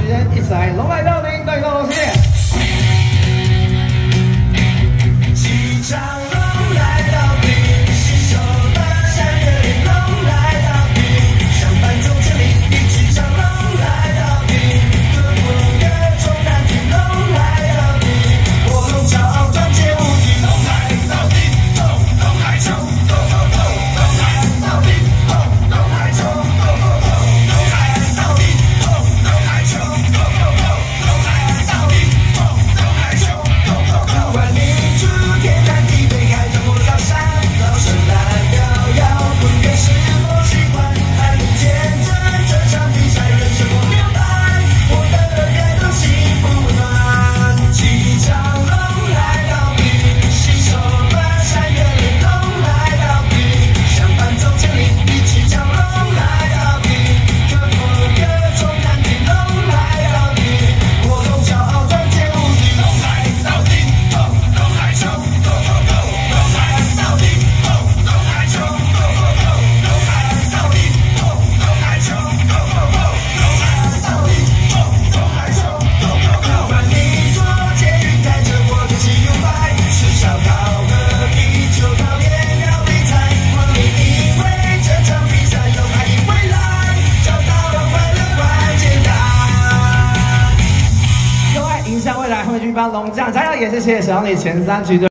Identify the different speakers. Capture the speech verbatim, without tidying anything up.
Speaker 1: 时间，一起来龙来到您，对，到谢谢。
Speaker 2: 起长龙来到底，携手奔山越岭，龙来到底，相伴走千里，一起长龙来到底，各国各种难题，龙来到底，我龙骄傲团结无敌，龙来到底，冲，龙来冲，冲冲冲，龙来到底，冲，龙来冲，冲冲冲，龙来到底，冲，龙来冲，冲冲冲，龙来到底，冲，龙来冲，冲冲冲，不管你出天南地北，海角或高山，老生来遥遥，不管是否喜欢，还能见证这场比赛，人生我明白，我的感动幸福暖，起长龙来到底，携手奔山越岭，龙来到底，相伴走千里，一起长龙来到底，克服各种难题，龙来到底，我龙骄傲团结无敌，龙来到底，冲，龙来冲，冲冲冲，龙来到底，冲，龙来冲，冲冲冲，龙来到底，冲，龙来冲，冲冲冲，龙来到底，冲，龙来冲，冲冲冲，不管你坐捷运开车或者骑牛排，是烧烤和啤酒考验要比赛，我们因为这场比赛有爱的未来，找到了快乐关键答案。
Speaker 1: 有爱迎向未来，后面继续帮龙将加油，也谢谢小李前三局的。